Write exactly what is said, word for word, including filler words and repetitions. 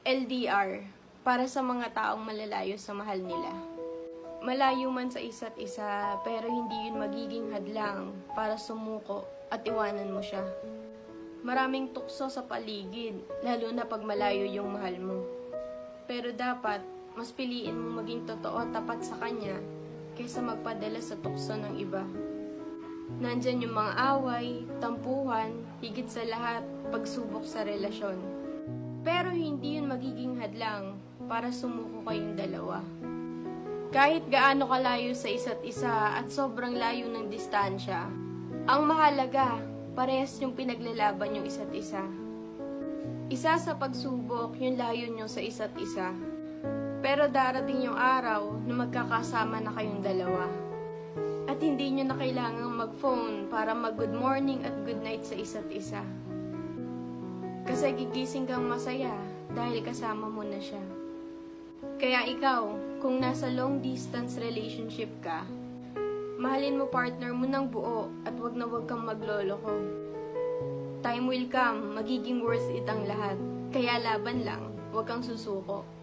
L D R, para sa mga taong malalayo sa mahal nila. Malayo man sa isa't isa, pero hindi yun magiging hadlang para sumuko at iwanan mo siya. Maraming tukso sa paligid, lalo na pag malayo yung mahal mo. Pero dapat, mas piliin mong maging totoo tapat sa kanya kaysa magpadala sa tukso ng iba. Nandyan yung mga away, tampuhan, higit sa lahat, pagsubok sa relasyon. Pero hindi yun magiging hadlang para sumuko kayong dalawa. Kahit gaano kalayo sa isa't isa at sobrang layo ng distansya, ang mahalaga, parehas yung pinaglalaban yung isa't isa. Isa sa pagsubok yung layo nyo sa isa't isa. Pero darating yung araw na magkakasama na kayong dalawa. At hindi nyo na kailangang mag-phone para mag-good morning at good night sa isa't isa. Kasi gigising kang masaya dahil kasama mo na siya. Kaya ikaw, kung nasa long distance relationship ka, mahalin mo partner mo ng buo at wag na wag kang magloloko. Time will come, magiging worth it ang lahat. Kaya laban lang, wag kang susuko.